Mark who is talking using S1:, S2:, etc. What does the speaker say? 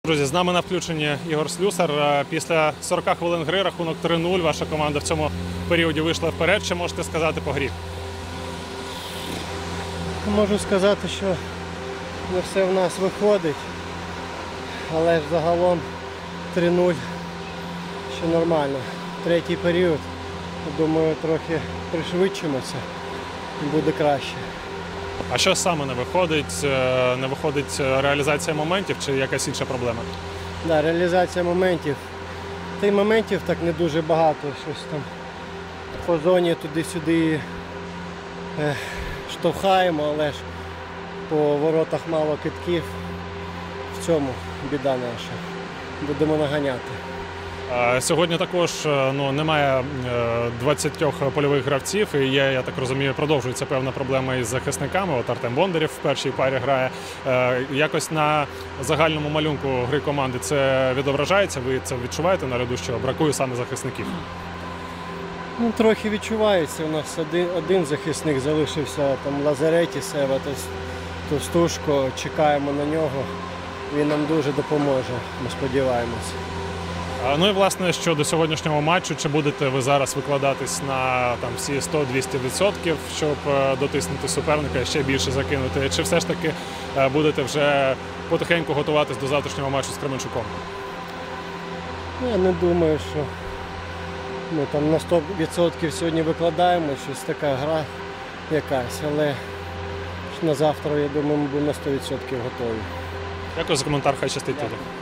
S1: Друзі, з нами на включенні Ігор Слюсар. Після 40 хвилин гри рахунок 3-0. Ваша команда в цьому періоді вийшла вперед. Що можете сказати по грі?
S2: Можу сказати, що не все в нас виходить, але ж загалом 3-0 ще нормально. Третій період, думаю, трохи пришвидшимося і буде краще.
S1: А що саме не виходить? Не виходить реалізація моментів чи якась інша проблема?
S2: Да, реалізація моментів. Та й моментів так не дуже багато. Щось там по зоні туди-сюди штовхаємо, але ж по воротах мало китків. В цьому біда наша. Будемо наганяти.
S1: Сьогодні також немає 20 польових гравців і є, я так розумію, продовжується певна проблема із захисниками. От Артем Бондарєв в першій парі грає. Якось на загальному малюнку гри команди це відображається? Ви це відчуваєте на льоду, що бракує саме захисників?
S2: Ну, трохи відчувається. У нас один захисник залишився, там Лазареті, Сева Товстушко. Чекаємо на нього. Він нам дуже допоможе, ми сподіваємося.
S1: Ну і власне щодо сьогоднішнього матчу, чи будете ви зараз викладатись на всі 100-200%, щоб дотиснути суперника і ще більше закинути? Чи все ж таки будете вже потихеньку готуватись до завтрашнього матчу з Кременчуком?
S2: Я не думаю, що ми там на 100% сьогодні викладаємо, щось така гра якась, але на завтра, я думаю, ми будемо на 100% готові.
S1: Дякую за коментар, хай щастить.